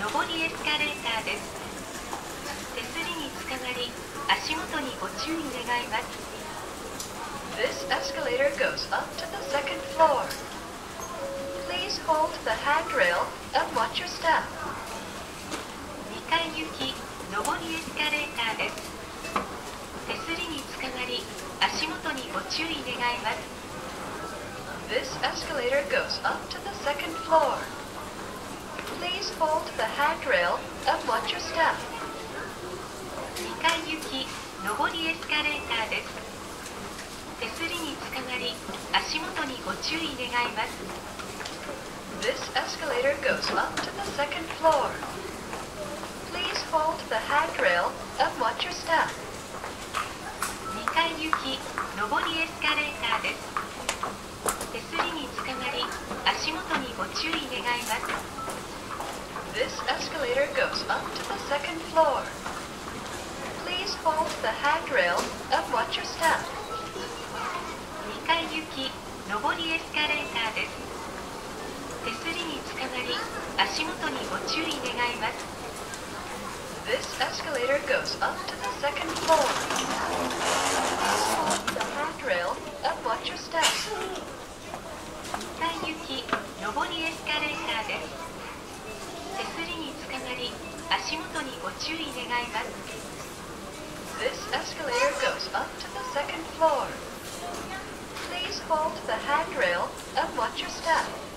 上りエスカレーターです。手すりにつかまり、足元にご注意願います。 This escalator goes up to the second floor. Please hold the handrail and watch your step. 2階行き上りエスカレーターです。手すりにつかまり、足元にご注意願います。 This escalator goes up to the second floor. Please hold the handrail and watch your step. 2階行き上りエスカレーターです。手すりにつかまり、足元にご注意願います。 This escalator goes up to the second floor. Please hold the handrail and watch your step. 2階行き上りエスカレーターです。手すりにつかまり、足元にご注意願います。 This escalator goes up to the second floor. Please hold the handrail and watch your step. 2階行き上りエスカレーターです。手すりにつかまり、足元にご注意願います。 This escalator goes up to the second floor. Please hold the handrail and watch your step. 2階行き上りエスカレーターです。手すりにつかまり、足元にご注意願います。 This escalator goes up to the second floor. Please hold the handrail and watch your step.